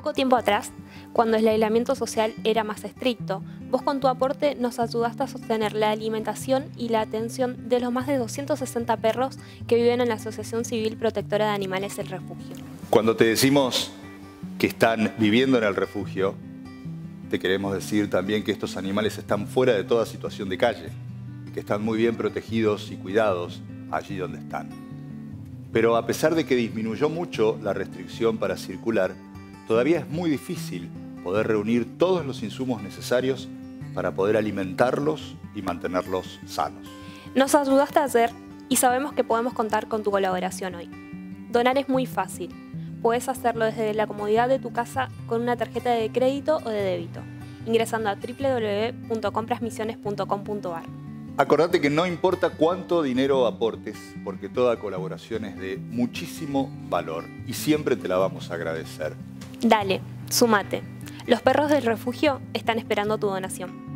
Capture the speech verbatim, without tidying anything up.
Poco tiempo atrás, cuando el aislamiento social era más estricto, vos con tu aporte nos ayudaste a sostener la alimentación y la atención de los más de doscientos sesenta perros que viven en la Asociación Civil Protectora de Animales El Refugio. Cuando te decimos que están viviendo en el refugio, te queremos decir también que estos animales están fuera de toda situación de calle, que están muy bien protegidos y cuidados allí donde están. Pero a pesar de que disminuyó mucho la restricción para circular, todavía es muy difícil poder reunir todos los insumos necesarios para poder alimentarlos y mantenerlos sanos. Nos ayudaste ayer y sabemos que podemos contar con tu colaboración hoy. Donar es muy fácil. Puedes hacerlo desde la comodidad de tu casa con una tarjeta de crédito o de débito, ingresando a w w w punto compras misiones punto com punto a r. Acordate que no importa cuánto dinero aportes, porque toda colaboración es de muchísimo valor y siempre te la vamos a agradecer. Dale, sumate. Los perros del refugio están esperando tu donación.